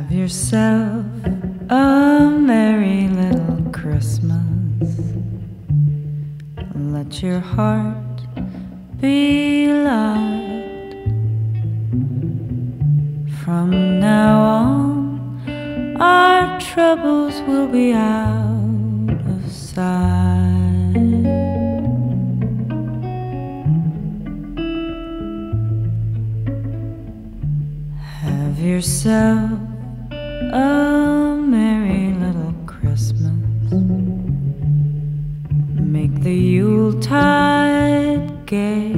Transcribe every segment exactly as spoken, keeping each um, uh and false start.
Have yourself a merry little Christmas. Let your heart be light. From now on, our troubles will be out of sight. Have yourself a merry little Christmas. Make the Yuletide gay.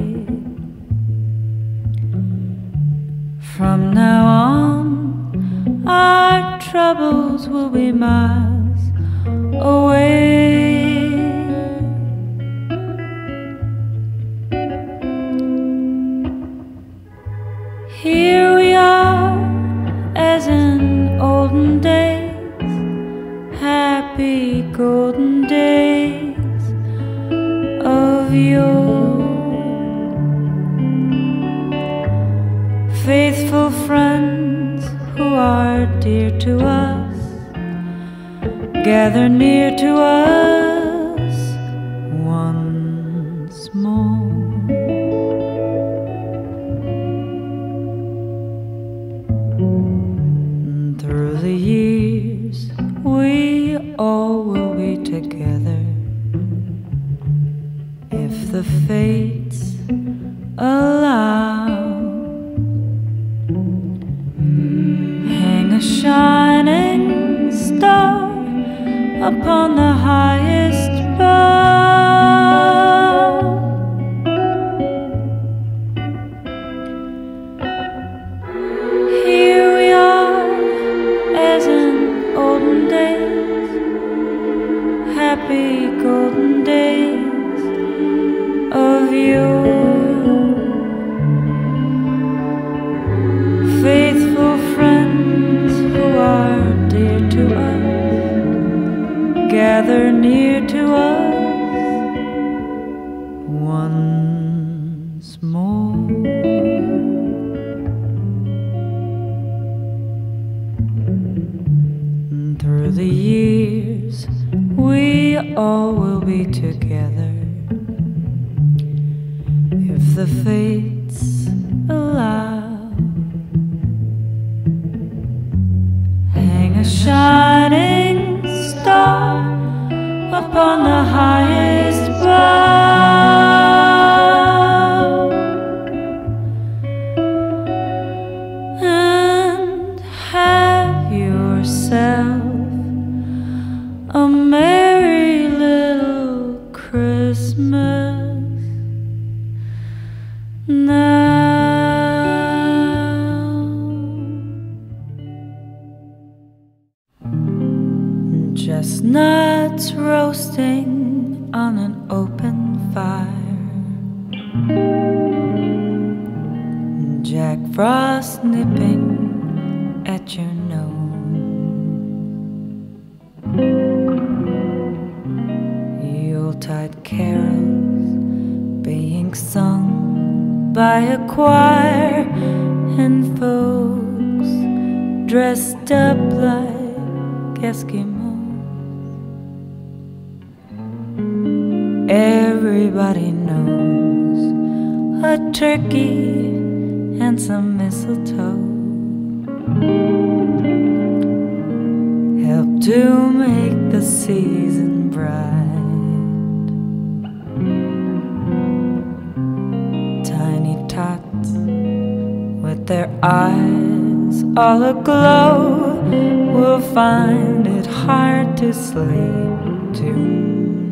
From now on, our troubles will be miles away. Here we are, as in olden days, happy golden days of yore. Faithful friends who are dear to us, gather near to us once more. Through the years, we all will be together, if the fates allow. Hang a shining star upon the highest bough. Here we are, as in olden days, happy golden days of yore. Faithful friends who are dear to us, gather near to us once more. Through the years, we all will be together, if the fates allow. Hang a shining star upon the highest bough, and have yourself a merry little Christmas now. Chestnuts roasting on an open fire, Jack Frost nipping at your nose, Yuletide carols being sung by a choir, and folks dressed up like Eskimos. Everybody knows a turkey and some mistletoe help to make the season bright. Tiny tots with their eyes all aglow will find it hard to sleep tonight.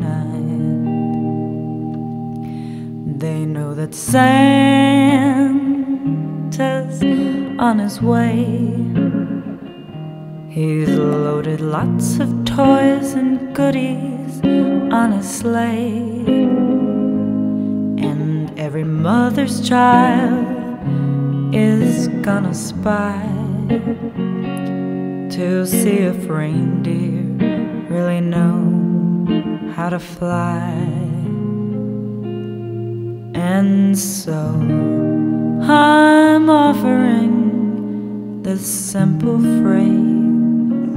They know that Santa's on his way. He's loaded lots of toys and goodies on his sleigh, and every mother's child is gonna spy to see if reindeer really know how to fly. And so I'm offering this simple phrase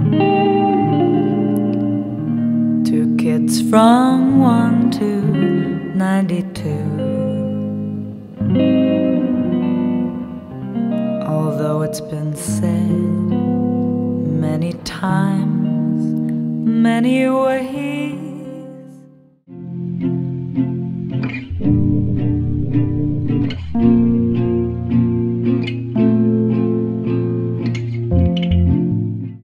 Two kids from one to ninety-two. Although it's been said many times, many ways,